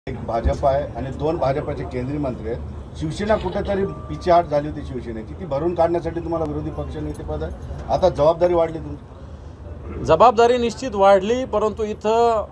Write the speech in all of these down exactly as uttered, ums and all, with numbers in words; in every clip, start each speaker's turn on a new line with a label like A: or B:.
A: एक भाजप आहे आणि दोन भाजपचे केंद्रीय मंत्री आहेत। शिवसेना कुठेतरी पिछाड झाली होती शिवसेनेची, ती भरून काढण्यासाठी तुम्हाला विरोधी पक्ष नेते पद आहे। आता जबाबदारी वाढली तुमची।
B: जबाबदारी निश्चित वाढली, परंतु इथं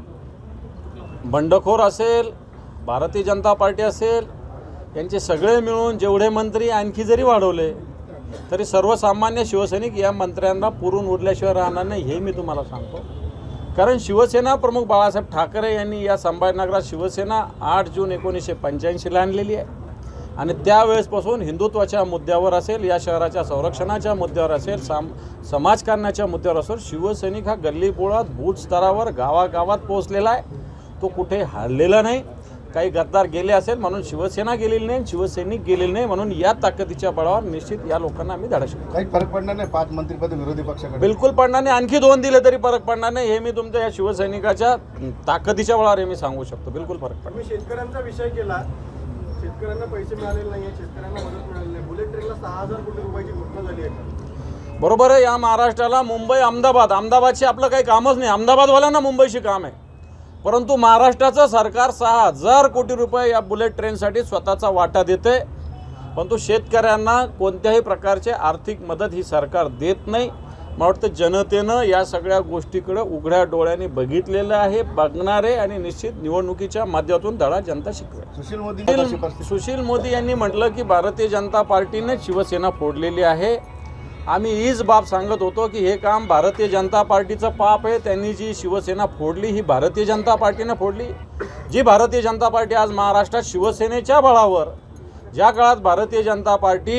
B: बंडखोर असेल, भारतीय जनता पार्टी असेल, यांचे सगळे मिळून जेवढे मंत्री आणखी जरी वाढवले तरी सर्वसामान्य शिवसैनिक या मंत्र्यांना पुरून उरल्याशिवाय राहणार नाही, हे मी तुम्हाला सांगतो। कारण शिवसेना प्रमुख बाळासाहेब ठाकरे यांनी या संभाजीनगरात शिवसेना आठ जून एकोणीसशे पंच्याऐंशीला आणलेली आहे आणि त्यावेळेसपासून हिंदुत्वाच्या मुद्द्यावर असेल, या शहराच्या संरक्षणाच्या मुद्द्यावर असेल, साम समाजकारणाच्या मुद्द्यावर असेल, शिवसैनिक हा गल्लीबोळात बूथ स्तरावर गावागावात पोहोचलेला आहे। तो कुठे हरलेला नाही। काही गद्दार गेले असेल म्हणून शिवसेना गेलेली नाही, शिवसैनिक गेलेले नाही म्हणून या ताकदीच्या बळावर निश्चित या लोकांना आम्ही धडा शिकवू।
A: काही फरक पडणार नाही पाच मंत्रीपद विरोधी पक्षाकडे?
B: बिलकुल पडणार नाही। आणखी दोन दिले तरी फरक पडणार नाही, हे मी तुमच्या या शिवसैनिकाच्या ताकदीच्या बळावर हे मी सांगू शकतो। बिलकुल फरक पडणार।
C: मी शेतकऱ्यांचा विषय केला, शेतकऱ्यांना पैसे मिळालेले नाही, शेतकऱ्यांना मदत मिळाली नाही। बुलेट ट्रेनला सहा हजार कोटी रुपयाची घोषणा झाली आहे।
B: बरोबर आहे। या महाराष्ट्राला मुंबई अहमदाबाद अहमदाबादशी आपलं काही कामच नाही, अहमदाबादवाल्यांना मुंबईशी काम आहे, परंतु महाराष्ट्राचं सरकार सहा हजार कोटी रुपये या बुलेट ट्रेनसाठी स्वतःचा वाटा देते, परंतु शेतकऱ्यांना कोणत्याही प्रकारचे आर्थिक मदत ही सरकार देत नाही। मला वाटतं जनतेनं या सगळ्या गोष्टीकडे उघड्या डोळ्यांनी बघितलेलं आहे, बघणार आहे आणि निश्चित निवडणुकीच्या माध्यमातून धडा जनता शिकवेल।
A: सुशील मोदी
B: सुशील मोदी यांनी म्हटलं की भारतीय जनता पार्टीने शिवसेना फोडलेली आहे। आम्ही हीच बाब सांगत होतो की हे काम भारतीय जनता पार्टीचं पाप आहे। त्यांनी जी शिवसेना फोडली ही भारतीय जनता पार्टीने फोडली। जी भारतीय जनता पार्टी आज महाराष्ट्रात शिवसेनेच्या बळावर, ज्या काळात भारतीय जनता पार्टी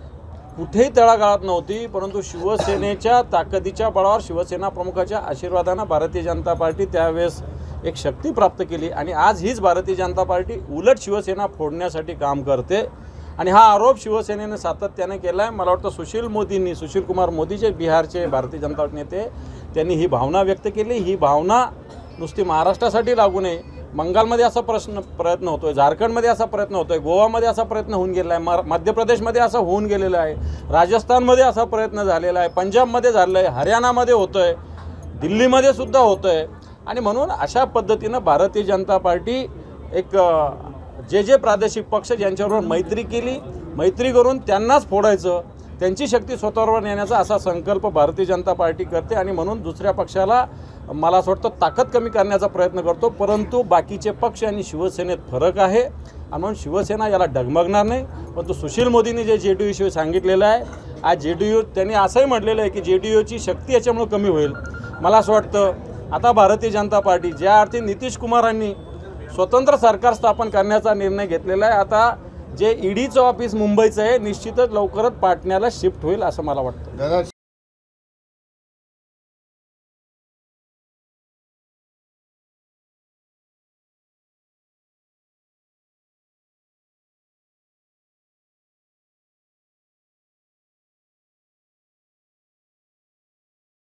B: कुठेही तळागाळात नव्हती, परंतु शिवसेनेच्या ताकदीच्या बळावर, शिवसेना प्रमुखाच्या आशीर्वादानं भारतीय जनता पार्टी त्यावेळेस एक शक्ती प्राप्त केली आणि आज हीच भारतीय जनता पार्टी उलट शिवसेना फोडण्यासाठी काम करते आणि हा आरोप शिवसेनेने सातत्याने केला आहे। मला वाटतं सुशील मोदींनी, सुशील कुमार मोदी जे बिहारचे भारतीय जनता पार्टी नेते, त्यांनी ही भावना व्यक्त केली। ही भावना नुसती महाराष्ट्रासाठी लागू नये, बंगालमध्ये असा प्रश्न प्रयत्न होतो आहे, झारखंडमध्ये असा प्रयत्न होतो आहे, गोवामध्ये असा प्रयत्न होऊन गेला आहे, मध्य प्रदेशमध्ये असं होऊन गेलेलं आहे, राजस्थानमध्ये असा प्रयत्न झालेला आहे, पंजाबमध्ये झालं आहे, हरियाणामध्ये होतं आहे, दिल्लीमध्ये सुद्धा होतं आहे आणि म्हणून अशा पद्धतीनं भारतीय जनता पार्टी एक जे जे प्रादेशिक पक्ष ज्यांच्याबरोबर मैत्री केली, मैत्री करून त्यांनाच फोडायचं, त्यांची शक्ती स्वतःवर नेण्याचा असा संकल्प भारतीय जनता पार्टी करते आणि म्हणून दुसऱ्या पक्षाला मला असं वाटतं ताकद कमी करण्याचा प्रयत्न करतो। परंतु बाकीचे पक्ष आणि शिवसेनेत फरक आहे आणि म्हणून शिवसेना याला डगमगणार नाही। परंतु सुशील मोदींनी जे जे डी यूविषयी सांगितलेलं आहे, आज जे डी यू त्यांनी असंही म्हटलेलं आहे की जे डी यूची शक्ती याच्यामुळे कमी होईल। मला असं वाटतं आता भारतीय जनता पार्टी ज्या अर्थी नितीश कुमारांनी स्वतंत्र सरकार स्थापन करण्याचा निर्णय घेतलेला आहे, आता जे ईडीचं ऑफिस मुंबईचं आहे निश्चितच लवकरच पाटण्याला शिफ्ट होईल असं मला वाटतं।